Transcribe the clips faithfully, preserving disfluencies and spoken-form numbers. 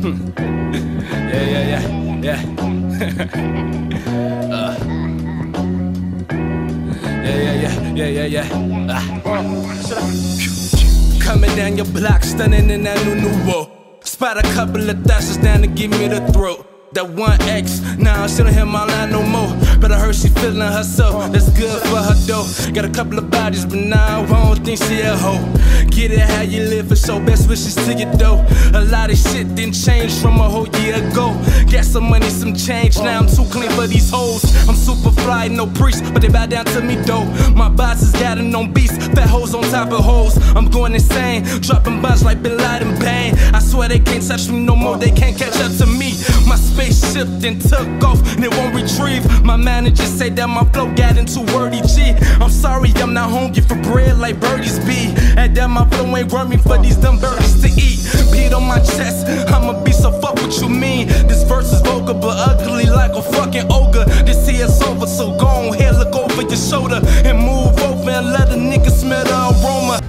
Yeah, yeah, yeah, yeah. uh. Yeah, yeah, yeah, yeah, yeah, yeah. Ah. Coming down your block, stunning in that new nouveau. Spot a couple of thousands down to give me the throat. That one X, nah, she don't hit my line no more. But I heard she feeling herself, that's good for her dough. Got a couple of bodies, but nah, I don't think she a hoe. Get it how you live for sure, best wishes to your dough. A lot of shit didn't change from a whole year ago. Got some money, some change, now I'm too clean for these hoes. I'm super fly, no priest, but they bow down to me though. My bosses got it on beats, fat hoes on top of hoes. I'm going insane, dropping bombs like Bin Laden Bang. I swear they can't touch me no more, they can't catch up to me. My spaceship then took off and it won't retrieve. My manager said that my flow got into wordy G. I'm sorry I'm not hungry for bread like birdies be. And that my flow ain't worming for these dumb birdies to eat. Beat on my chest, I'm a beast, so fuck what you mean. This verse is vocal but ugly like a fucking ogre. This here is over, so go on here, look over your shoulder and move over and let a nigga smell the aroma.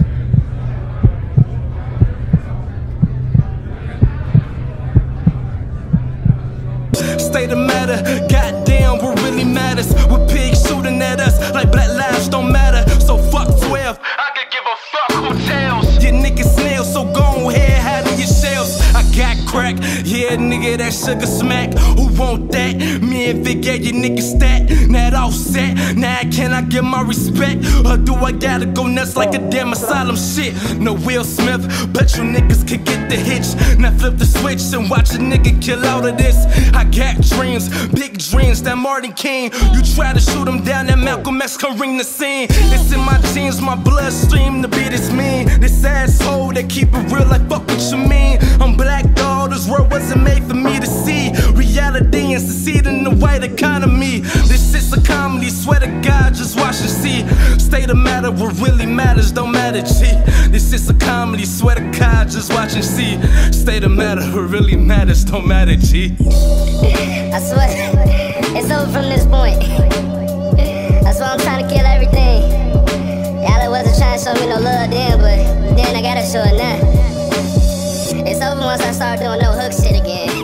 State of matter, goddamn, what really matters? With pigs shooting at us like black lives don't matter. So fuck twelve, I could give a fuck who tells. Your niggas snails, so go ahead, hide in your shells. I got crack, yeah, nigga, that sugar smack. Who want that? Me and Vic gave your niggas stat. Now it all set, now can I get my respect? Or do I gotta go nuts like a damn asylum shit? No Will Smith, bet you niggas could get the hitch. Now flip the switch and watch a nigga kill out of this. I got dreams, big dreams, that Martin King. You try to shoot him down, that Malcolm X can ring the scene. It's in my genes, my bloodstream to be this mean. This asshole, they keep it real like fuck what you mean. I'm black dog, this world wasn't made for me to see. Reality and succeed in the white economy. This is a comedy, swear to God, just watch and see. State of matter, what really matters don't matter, G. This is a comedy, swear to God, just watch and see. State of matter, what really matters don't matter, G. I swear, it's over from this point. That's why I'm trying to kill everything. Y'all wasn't trying to show me no love then, but then I gotta show it now. It's over once I start doing no hook shit again.